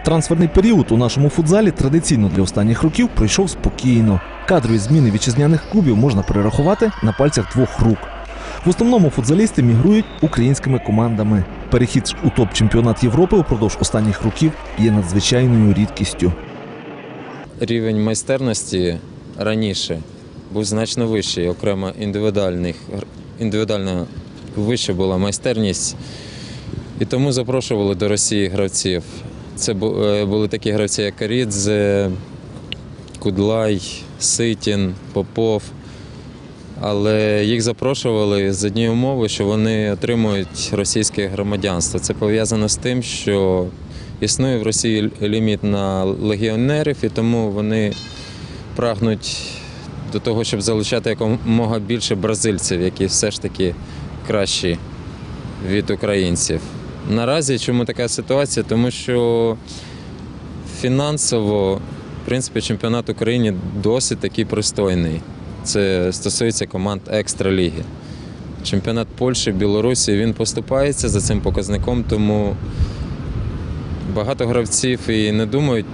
Трансферний період у нашому футзалі традиційно для останніх років пройшов спокійно. Кадрові зміни вітчизняних клубів можна перерахувати на пальцях двох рук. В основному футзалісти мігрують українськими командами. Перехід у топ-чемпіонат Європи упродовж останніх років є надзвичайною рідкістю. Рівень майстерності раніше був значно вищий, окремо індивідуально вища була майстерність. І тому запрошували до Росії гравців. Це були такі гравці, як Карідзе, Кудлай, Ситін, Попов. Але їх запрошували з однієї умови, що вони отримують російське громадянство. Це пов'язано з тим, що існує в Росії ліміт на легіонерів, і тому вони прагнуть до того, щоб залучати якомога більше бразильців, які все ж таки кращі від українців. Наразі чому така ситуація? Тому що фінансово, в принципі, чемпіонат України досить такий пристойний. Це стосується команд екстраліги. Чемпіонат Польщі, Білорусі, він поступається за цим показником, тому багато гравців і не думають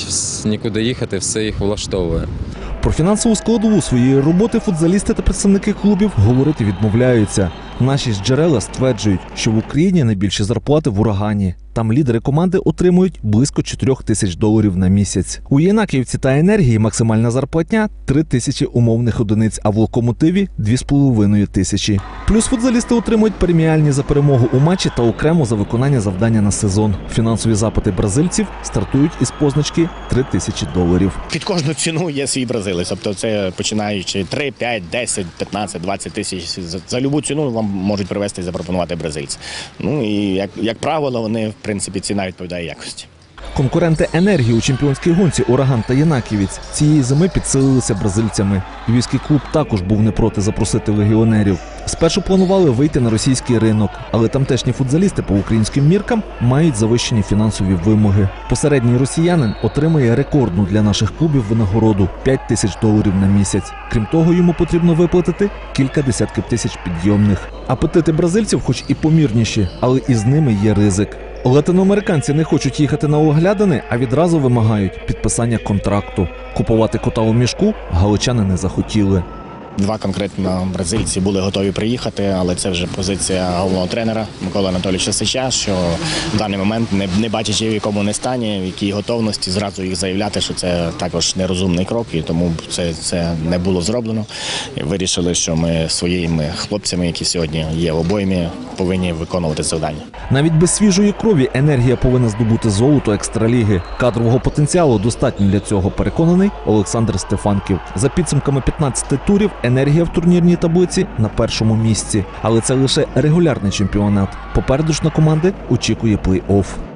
нікуди їхати, все їх влаштовує. Про фінансову складову своєї роботи футзалісти та представники клубів говорити відмовляються. Наші ж джерела стверджують, що в Україні найбільші зарплати в «Урагані». Там лідери команди отримують близько $4000 на місяць. У «Єнакіївці» та «Енергії» максимальна зарплатня – 3000 умовних одиниць, а в «Локомотиві» – 2500. Плюс футзалісти отримують преміальні за перемогу у матчі та окремо за виконання завдання на сезон. Фінансові запити бразильців стартують із позначки $3000. Під кожну ціну є свій бразилець. Тобто це починаючи 3, 5, 10, 15, 20 тисяч. За любу ціну вам можуть привезти і запропонувати бразильця. Ну і як правило, вони в принципі ціна відповідає якості. Конкуренти «Енергії» у чемпіонській гонці «Ураган» та «Єнакіївець» цієї зими підсилилися бразильцями. Львівський клуб також був не проти запросити легіонерів. Спершу планували вийти на російський ринок, але тамтешні футзалісти по українським міркам мають завищені фінансові вимоги. Посередній росіянин отримує рекордну для наших клубів винагороду – $5000 на місяць. Крім того, йому потрібно виплатити кілька десятків тисяч підйомних. Апетити бразильців хоч і помірніші, але і з ними є ризик. Латиноамериканці не хочуть їхати на оглядини, а відразу вимагають підписання контракту. Купувати кота у мішку галичани не захотіли. Два конкретно бразильці були готові приїхати, але це вже позиція головного тренера Миколи Анатолійовича Сича, що в даний момент, не бачачи в якому не стані, в якій готовності, зразу їх заявляти, що це також нерозумний крок, і тому це не було зроблено. І вирішили, що ми своїми хлопцями, які сьогодні є в обоймі, повинні виконувати завдання. Навіть без свіжої крові «Енергія» повинна здобути золото екстраліги. Кадрового потенціалу достатньо для цього, переконаний Олександр Стефанків. За підсумками 15 турів «Енергія» в турнірній таблиці на першому місці. Але це лише регулярний чемпіонат. Попереду ж на команди очікує плей-офф.